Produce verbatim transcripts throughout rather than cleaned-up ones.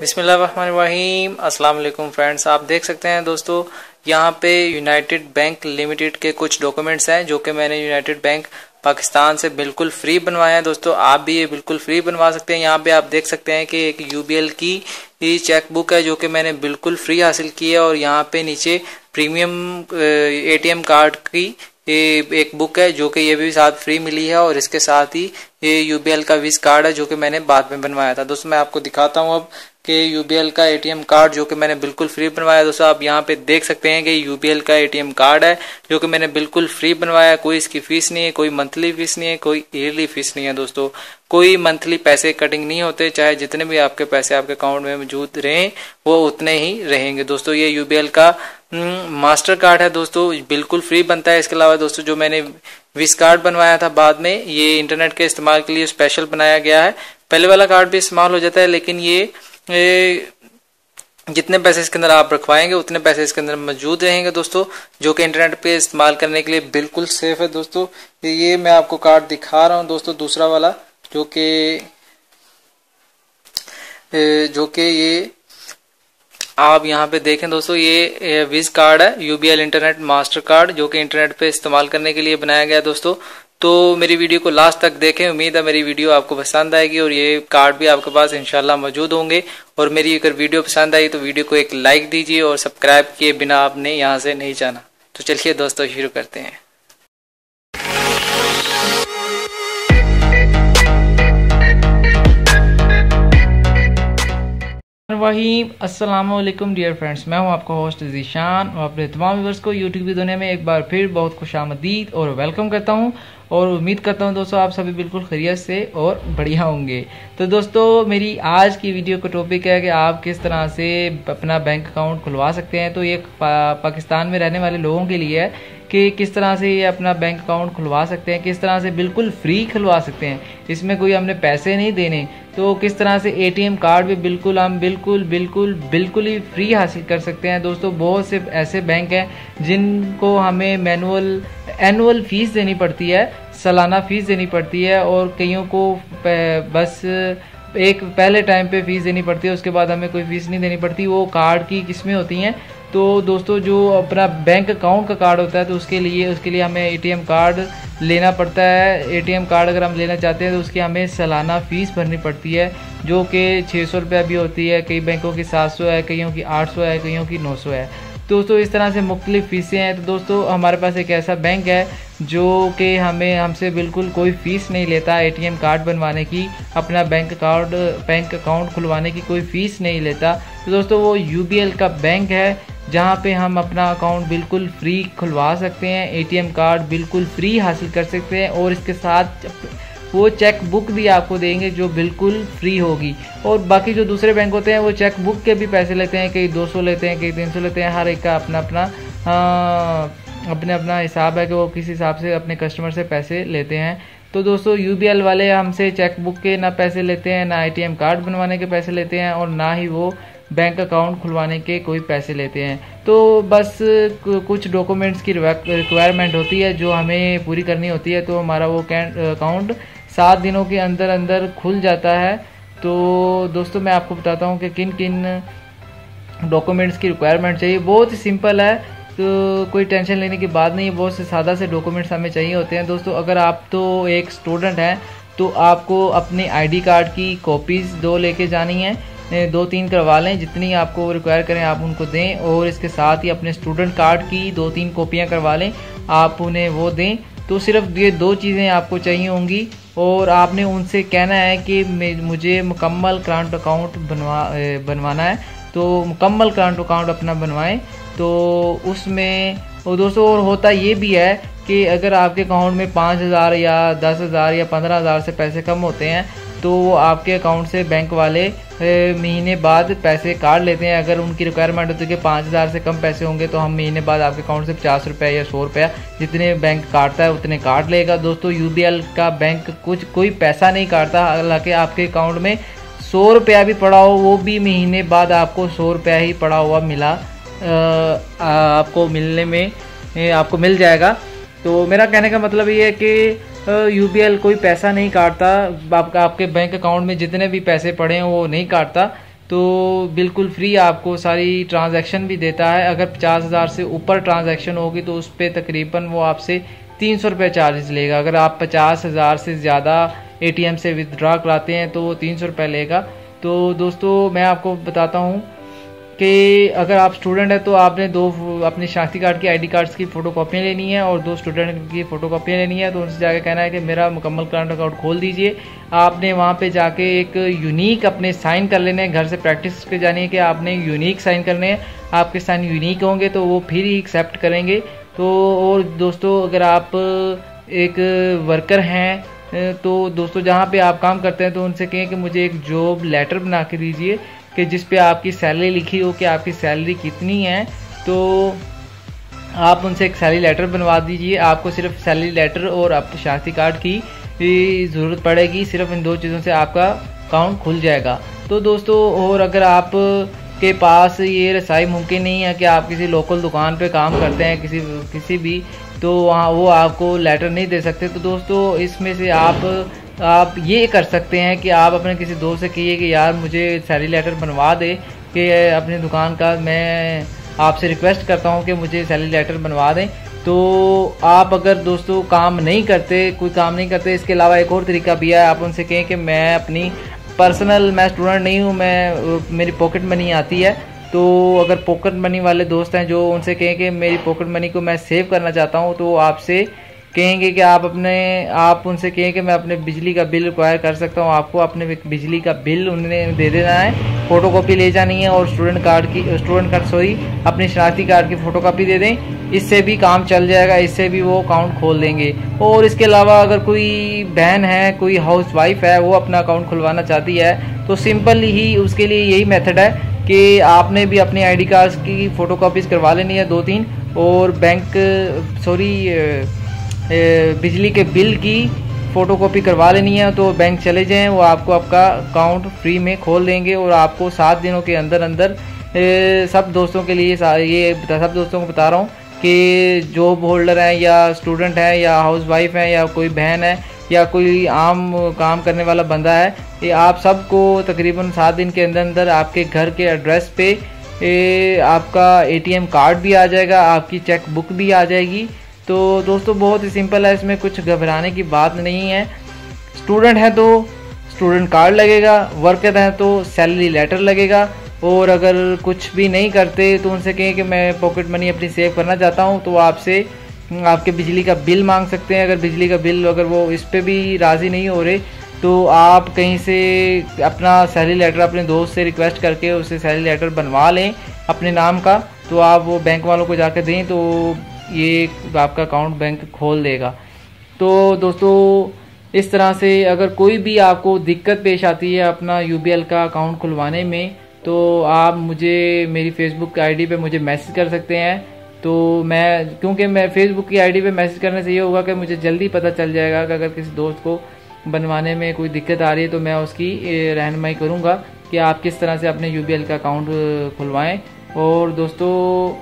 बिस्मिल्लाहिर्रहमानिर्रहीम। अस्सलाम वालेकुम फ्रेंड्स, आप देख सकते हैं दोस्तों यहाँ पे यूनाइटेड बैंक लिमिटेड के कुछ डॉक्यूमेंट्स हैं जो कि मैंने यूनाइटेड बैंक पाकिस्तान से बिल्कुल फ्री बनवाया है। दोस्तों आप भी ये बिल्कुल फ्री बनवा सकते हैं। यहाँ पे आप देख सकते हैं कि एक यूबीएल की चेक बुक है जो कि मैंने बिल्कुल फ्री हासिल की है, और यहाँ पे नीचे प्रीमियम एटीएम कार्ड की ये एक बुक है जो कि ये भी साथ फ्री मिली है, और इसके साथ ही ये यूबीएल का विज कार्ड है जो कि मैंने बाद में बनवाया था। दोस्तों मैं आपको दिखाता हूँ अब कि यूबीएल का एटीएम कार्ड जो कि मैंने बिल्कुल फ्री बनवाया। दोस्तों आप यहाँ पे देख सकते हैं कि यूबीएल का एटीएम कार्ड है जो कि मैंने बिल्कुल फ्री बनवाया। कोई इसकी फीस नहीं है, कोई मंथली फीस नहीं है, कोई ईयरली फीस नहीं है। दोस्तों कोई मंथली पैसे कटिंग नहीं होते, चाहे जितने भी आपके पैसे आपके अकाउंट में मौजूद रहें वो उतने ही रहेंगे। दोस्तों ये यूबीएल का मास्टर कार्ड है दोस्तों, बिल्कुल फ्री बनता है। इसके अलावा दोस्तों जो मैंने विज कार्ड बनवाया था बाद में, ये इंटरनेट के इस्तेमाल के लिए स्पेशल बनाया गया है। पहले वाला कार्ड भी इस्तेमाल हो जाता है, लेकिन ये, ये जितने पैसे इसके अंदर आप रखवाएंगे उतने पैसे इसके अंदर मौजूद रहेंगे दोस्तों, जो कि इंटरनेट पे इस्तेमाल करने के लिए बिल्कुल सेफ है। दोस्तों ये मैं आपको कार्ड दिखा रहा हूँ दोस्तों, दूसरा वाला जो कि जो कि ये आप यहाँ पे देखें दोस्तों, ये विज कार्ड है, यूबीएल इंटरनेट मास्टर कार्ड, जो कि इंटरनेट पे इस्तेमाल करने के लिए बनाया गया दोस्तों। तो मेरी वीडियो को लास्ट तक देखें, उम्मीद है मेरी वीडियो आपको पसंद आएगी और ये कार्ड भी आपके पास इंशाल्लाह मौजूद होंगे। और मेरी अगर वीडियो पसंद आई तो वीडियो को एक लाइक दीजिए, और सब्सक्राइब किए बिना आपने यहाँ से नहीं जाना। तो चलिए दोस्तों शुरू करते हैं। वही अस्सलाम वालेकुम डियर फ्रेंड्स, मैं हूं आपका होस्ट ज़ीशान और अपने तमाम व्यूअर्स को यूट्यूब की दुनिया में एक बार फिर बहुत खुशामदीद और वेलकम करता हूं, और उम्मीद करता हूं दोस्तों आप सभी बिल्कुल खैरियत से और बढ़िया होंगे। तो दोस्तों मेरी आज की वीडियो का टॉपिक है कि आप किस तरह से अपना बैंक अकाउंट खुलवा सकते हैं। तो ये पा, पाकिस्तान में रहने वाले लोगों के लिए है कि किस तरह से ये अपना बैंक अकाउंट खुलवा सकते हैं, किस तरह से बिल्कुल फ्री खुलवा सकते हैं, इसमें कोई हमने पैसे नहीं देने। तो किस तरह से एटीएम कार्ड भी बिल्कुल हम बिल्कुल बिल्कुल बिल्कुल ही फ्री हासिल कर सकते हैं। दोस्तों बहुत से ऐसे बैंक हैं जिनको हमें मैनुअल एनुअल फीस देनी पड़ती है, सालाना फीस देनी पड़ती है, और कईयों को बस एक पहले टाइम पे फीस देनी पड़ती है, उसके बाद हमें कोई फीस नहीं देनी पड़ती। वो कार्ड की किस्में होती हैं। तो दोस्तों जो अपना बैंक अकाउंट का कार्ड होता है तो उसके लिए उसके लिए हमें एटीएम कार्ड लेना पड़ता है। एटीएम कार्ड अगर हम लेना चाहते हैं तो उसकी हमें सालाना फ़ीस भरनी पड़ती है, जो कि छः सौ रुपया भी होती है, कई बैंकों की सात सौ है, कईयों की आठ सौ है, कईयों की नौ सौ है। दोस्तों इस तरह से मुख्तलिफ फ़ीसें हैं। तो दोस्तों हमारे पास एक ऐसा बैंक है जो कि हमें हमसे बिल्कुल कोई फ़ीस नहीं लेता एटीएम कार्ड बनवाने की, अपना बैंक कार्ड बैंक अकाउंट खुलवाने की कोई फ़ीस नहीं लेता। तो दोस्तों वो यूबीएल का बैंक है जहाँ पे हम अपना अकाउंट बिल्कुल फ्री खुलवा सकते हैं, एटीएम कार्ड बिल्कुल फ्री हासिल कर सकते हैं, और इसके साथ वो चेक बुक भी आपको देंगे जो बिल्कुल फ्री होगी। और बाकी जो दूसरे बैंक होते हैं वो चेक बुक के भी पैसे लेते हैं, कई दो सौ लेते हैं, कई तीन सौ लेते हैं, हर एक का अपना अपना अपने अपना हिसाब है कि वो किस हिसाब से अपने कस्टमर से पैसे लेते हैं। तो दोस्तों यूबीएल वाले हमसे चेक बुक के ना पैसे लेते हैं, ना एटीएम कार्ड बनवाने के पैसे लेते हैं, और ना ही वो बैंक अकाउंट खुलवाने के कोई पैसे लेते हैं। तो बस कुछ डॉक्यूमेंट्स की रिक्वायरमेंट होती है जो हमें पूरी करनी होती है, तो हमारा वो अकाउंट सात दिनों के अंदर अंदर खुल जाता है। तो दोस्तों मैं आपको बताता हूँ कि किन किन डॉक्यूमेंट्स की रिक्वायरमेंट चाहिए। बहुत ही सिंपल है, तो कोई टेंशन लेने की बात नहीं है, बहुत से सादा से डॉक्यूमेंट्स हमें चाहिए होते हैं। दोस्तों अगर आप तो एक स्टूडेंट हैं तो आपको अपने आईडी कार्ड की कॉपीज़ दो लेके जानी है, दो तीन करवा लें, जितनी आपको रिक्वायर करें आप उनको दें, और इसके साथ ही अपने स्टूडेंट कार्ड की दो तीन कॉपियां करवा लें, आप उन्हें वो दें। तो सिर्फ ये दो चीज़ें आपको चाहिए होंगी, और आपने उनसे कहना है कि मुझे मुकम्मल करंट अकाउंट बनवा बनवाना है, तो मुकम्मल करंट अकाउंट अपना बनवाएं। तो उसमें और दोस्तों और होता ये भी है कि अगर आपके अकाउंट में पाँच हज़ार या दस हज़ार या पंद्रह हज़ार से पैसे कम होते हैं तो वो आपके अकाउंट से बैंक वाले महीने बाद पैसे काट लेते हैं। अगर उनकी रिक्वायरमेंट होती है कि पाँच हज़ार से कम पैसे होंगे तो हम महीने बाद आपके अकाउंट से पचास रुपये या सौ रुपया जितने बैंक काटता है उतने काट लेगा। दोस्तों यूबीएल का बैंक कुछ कोई पैसा नहीं काटता, हालांकि आपके अकाउंट में सौ रुपया भी पड़ा हो वो भी महीने बाद आपको सौ रुपया ही पड़ा हुआ मिला आ, आपको मिलने में आपको मिल जाएगा। तो मेरा कहने का मतलब ये है कि यूबीएल कोई पैसा नहीं काटता, आपका आपके बैंक अकाउंट में जितने भी पैसे पड़े हैं वो नहीं काटता। तो बिल्कुल फ्री आपको सारी ट्रांजैक्शन भी देता है। अगर पचास हज़ार से ऊपर ट्रांजैक्शन होगी तो उस पर तकरीबन वो आपसे तीन सौ रुपये चार्जेस लेगा। अगर आप पचास हज़ार से ज़्यादा एटीएम से विदड्रॉ कराते हैं तो वो तीन सौ रुपये लेगा। तो दोस्तों मैं आपको बताता हूँ कि अगर आप स्टूडेंट हैं तो आपने दो अपने शनाख्ती कार्ड की आईडी कार्ड्स की फ़ोटो कॉपियाँ लेनी है और दो स्टूडेंट की फ़ोटो कॉपियाँ लेनी है। तो उनसे जाके कहना है कि मेरा मुकम्मल करंट अकाउंट खोल दीजिए। आपने वहाँ पे जाके एक यूनिक अपने साइन कर लेने हैं। घर से प्रैक्टिस के जानिए कि आपने यूनिक साइन करने हैं। आपके साइन यूनिक होंगे तो वो फिर ही एक्सेप्ट करेंगे। तो और दोस्तों अगर आप एक वर्कर हैं तो दोस्तों जहाँ पे आप काम करते हैं तो उनसे कहें कि मुझे एक जॉब लेटर बना के दीजिए कि जिस पे आपकी सैलरी लिखी हो कि आपकी सैलरी कितनी है। तो आप उनसे एक सैलरी लेटर बनवा दीजिए। आपको सिर्फ सैलरी लेटर और आपके शनाख्ती कार्ड की ज़रूरत पड़ेगी। सिर्फ इन दो चीज़ों से आपका अकाउंट खुल जाएगा। तो दोस्तों और अगर आप के पास ये रसाई मुमकिन नहीं है कि आप किसी लोकल दुकान पे काम करते हैं किसी किसी भी, तो वहाँ वो आपको लेटर नहीं दे सकते। तो दोस्तों इसमें से आप आप ये कर सकते हैं कि आप अपने किसी दोस्त से कहिए कि यार मुझे सैलरी लेटर बनवा दे कि अपनी दुकान का, मैं आपसे रिक्वेस्ट करता हूँ कि मुझे सैलरी लेटर बनवा दें। तो आप अगर दोस्तों काम नहीं करते, कोई काम नहीं करते, इसके अलावा एक और तरीका भी है। आप उनसे कहें कि मैं अपनी पर्सनल, मैं स्टूडेंट नहीं हूँ, मैं मेरी पॉकेट मनी आती है। तो अगर पॉकेट मनी वाले दोस्त हैं जो, उनसे कहें कि मेरी पॉकेट मनी को मैं सेव करना चाहता हूँ, तो आपसे कहेंगे कि आप अपने आप उनसे कहें कि मैं अपने बिजली का बिल रिक्वायर कर सकता हूँ। आपको अपने बिजली का बिल उन्हें दे देना है, फ़ोटोकॉपी ले जानी है और स्टूडेंट कार्ड की स्टूडेंट कार्ड सॉरी अपनी शनाख्ती कार्ड की फ़ोटोकॉपी दे दें। इससे भी काम चल जाएगा, इससे भी वो अकाउंट खोल देंगे। और इसके अलावा अगर कोई बहन है, कोई हाउस वाइफ है, वो अपना अकाउंट खुलवाना चाहती है तो सिंपल ही उसके लिए यही मेथड है कि आपने भी अपनी आई डी कार्ड की फ़ोटोकॉपीज़ करवा लेनी है दो तीन, और बैंक सॉरी बिजली के बिल की फ़ोटोकॉपी करवा लेनी है। तो बैंक चले जाएं, वो आपको आपका अकाउंट फ्री में खोल देंगे। और आपको सात दिनों के अंदर अंदर ए, सब दोस्तों के लिए ये सब दोस्तों को बता रहा हूँ कि जॉब होल्डर हैं या स्टूडेंट हैं या हाउस वाइफ हैं या कोई बहन है या कोई आम काम करने वाला बंदा है, ये आप सबको तकरीबन सात दिन के अंदर अंदर आपके घर के एड्रेस पे ए, आपका एटीएम कार्ड भी आ जाएगा, आपकी चेक बुक भी आ जाएगी। तो दोस्तों बहुत ही सिंपल है, इसमें कुछ घबराने की बात नहीं है। स्टूडेंट है तो स्टूडेंट कार्ड लगेगा, वर्कर है तो सैलरी लेटर लगेगा। और अगर कुछ भी नहीं करते तो उनसे कहें कि मैं पॉकेट मनी अपनी सेव करना चाहता हूं, तो आपसे आपके बिजली का बिल मांग सकते हैं। अगर बिजली का बिल अगर वो इस पर भी राज़ी नहीं हो रहे तो आप कहीं से अपना सैलरी लेटर अपने दोस्त से रिक्वेस्ट करके उससे सैलरी लेटर बनवा लें अपने नाम का। तो आप वो बैंक वालों को जाकर दें तो ये आपका अकाउंट बैंक खोल देगा। तो दोस्तों इस तरह से अगर कोई भी आपको दिक्कत पेश आती है अपना यूबीएल का अकाउंट खुलवाने में, तो आप मुझे मेरी फेसबुक आईडी पे मुझे मैसेज कर सकते हैं। तो मैं क्योंकि मैं फेसबुक की आईडी पे मैसेज करने से ये होगा कि मुझे जल्दी पता चल जाएगा कि अगर किसी दोस्त को बनवाने में कोई दिक्कत आ रही है तो मैं उसकी रहनुमाई करूँगा कि आप किस तरह से अपने यूबीएल का अकाउंट खुलवाएँ। और दोस्तों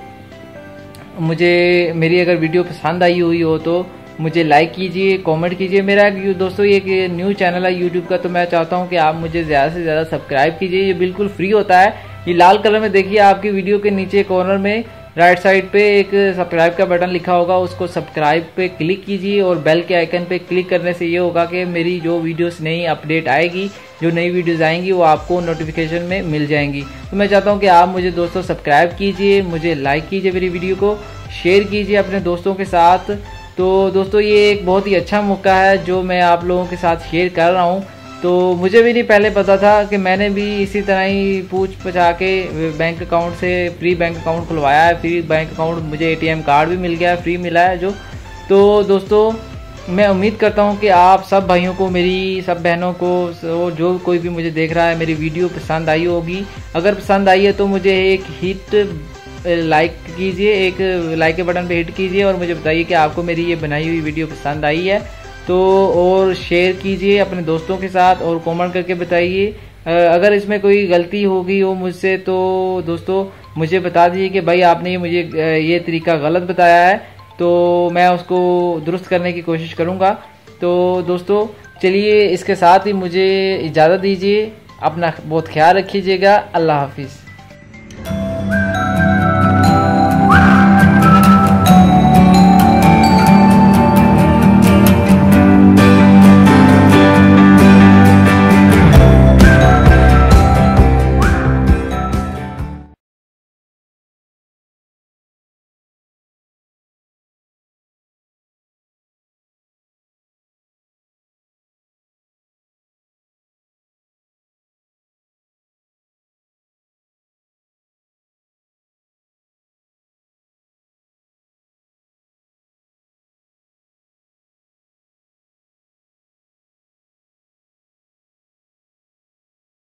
मुझे मेरी अगर वीडियो पसंद आई हुई हो तो मुझे लाइक कीजिए, कमेंट कीजिए। मेरा दोस्तों ये न्यू चैनल है यूट्यूब का, तो मैं चाहता हूँ कि आप मुझे ज़्यादा से ज़्यादा सब्सक्राइब कीजिए। ये बिल्कुल फ्री होता है। ये लाल कलर में देखिए आपकी वीडियो के नीचे कॉर्नर में राइट साइड पे एक सब्सक्राइब का बटन लिखा होगा, उसको सब्सक्राइब पे क्लिक कीजिए और बेल के आइकन पे क्लिक करने से ये होगा कि मेरी जो वीडियोस नई अपडेट आएगी, जो नई वीडियोस आएंगी वो आपको नोटिफिकेशन में मिल जाएंगी। तो मैं चाहता हूँ कि आप मुझे दोस्तों सब्सक्राइब कीजिए, मुझे लाइक कीजिए, मेरी वीडियो को शेयर कीजिए अपने दोस्तों के साथ। तो दोस्तों ये एक बहुत ही अच्छा मौका है जो मैं आप लोगों के साथ शेयर कर रहा हूँ। तो मुझे भी नहीं पहले पता था कि मैंने भी इसी तरह ही पूछ पछा के बैंक अकाउंट से फ्री बैंक अकाउंट खुलवाया है। फ्री बैंक अकाउंट मुझे एटीएम कार्ड भी मिल गया है, फ्री मिला है जो। तो दोस्तों मैं उम्मीद करता हूँ कि आप सब भाइयों को, मेरी सब बहनों को, जो कोई भी मुझे देख रहा है, मेरी वीडियो पसंद आई होगी। अगर पसंद आई है तो मुझे एक हिट लाइक कीजिए, एक लाइक के बटन पे हिट कीजिए और मुझे बताइए कि आपको मेरी ये बनाई हुई वीडियो पसंद आई है। तो और शेयर कीजिए अपने दोस्तों के साथ और कमेंट करके बताइए। अगर इसमें कोई गलती होगी हो मुझसे तो दोस्तों मुझे बता दीजिए कि भाई आपने ये मुझे ये तरीका गलत बताया है, तो मैं उसको दुरुस्त करने की कोशिश करूँगा। तो दोस्तों चलिए इसके साथ ही मुझे इजाज़त दीजिए। अपना बहुत ख्याल रखिएगा। अल्लाह हाफिज़।